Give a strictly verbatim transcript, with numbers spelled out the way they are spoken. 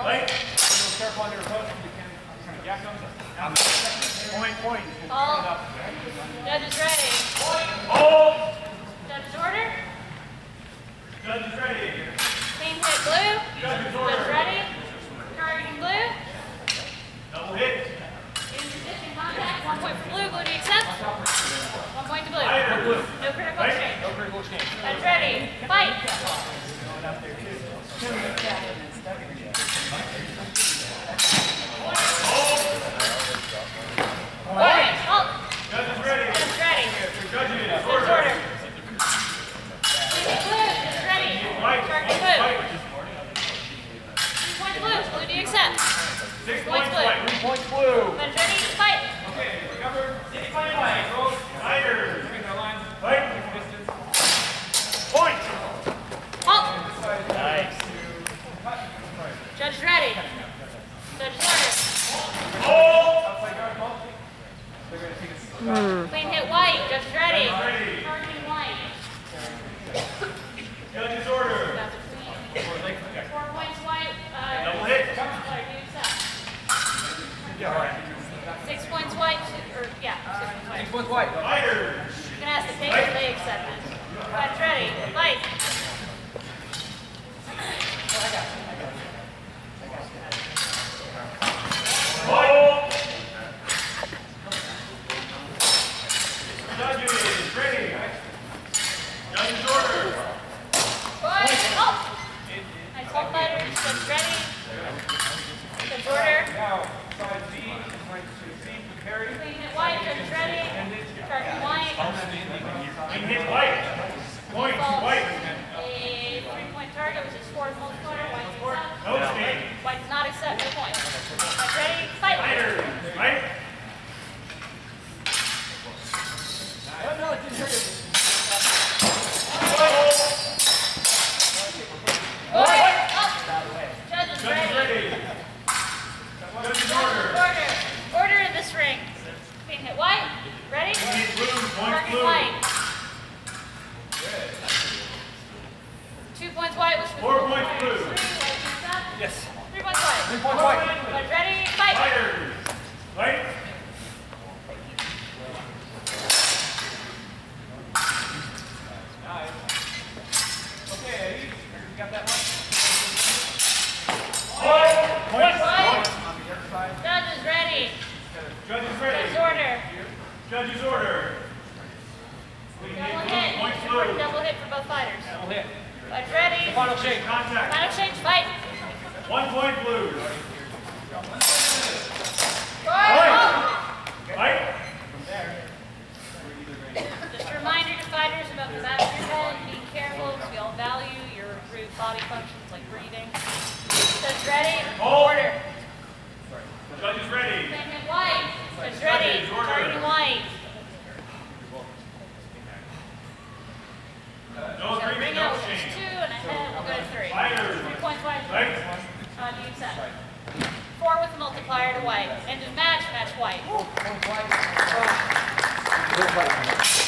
Right. Careful on your approach if you can. Yak them. Point, point. Call. Judge is ready. Hold. Judge's order. Judge is ready. Clean hit blue. Judge's order. Judge ready. Targeting blue. Double hit. In position contact. One point for blue. Blue to accept. One point to blue. Fire. Blue. No critical Right. exchange. No critical exchange. Judge ready. Fight. Alright, halt. Judge is ready. Judge ready. Judge is Judge order. order. Clean hit blue. Judge ready. Right. Targeting blue. Three points blue. Blue do you accept? Six Points points blue. white. Three points blue. Judge ready. Fight. Okay, recover. Six points white. Fighters. Fight. Point. Halt. Nice. Judge is ready. Judge is order. Hold. Clean hit white. Judge is ready. Ready. Targeting white. Judge is order. Got the queen. Four points white. Uh, Double hit. What do you accept? Yeah, all right. Six points white. Or yeah, six points white. Six points white. Fighters. You can ask the take if they accept it. Judge ready. Fight. Hold. Judge is ready. Judge is order. Fight. Halt. Nice hold fighters. Judge ready. Judge order. Now, side Z, right to C, carry. Clean hit white. Judge is ready. Targeting white. And hit white. Point to False. white. A three-point target, which is four multiplier. White's accept. No exchange. White does not accept. No point. Judge ready. Fight. Fighters. Right. White. Up. Judge is Judge is ready. ready. Judge is order. Order. Order in this ring. Clean hit white. Ready? Hit blue. Point Target blue. white. Two points white, which was Four points blue. Three. White is accept. Yes. Three points white. Three points white. Judge ready. Fight. Fighters. Right. Okay, you got that one? Point. Point. White. Judge is ready. Judge is ready. Judge's order. Judge's order. We Double hit hit. blue. Point Important blue. double hit for both fighters. Double hit. Judge ready. Final shake. Contact. Final exchange. Fight. One point blue. Right. Right. Just a reminder to fighters about the back of your head. Be careful because we all value your improved body functions like breathing. Judge ready. Hold. Order. Judge is ready. Clean hit white. Judge ready. Judge, order. Targeting white. No So agreement, bring it no out with exchange. two and a head. We'll go to three. Fighters. Three points white. Right. Uh, do you accept? Four with a multiplier to white. End of match. Match white. Good fight.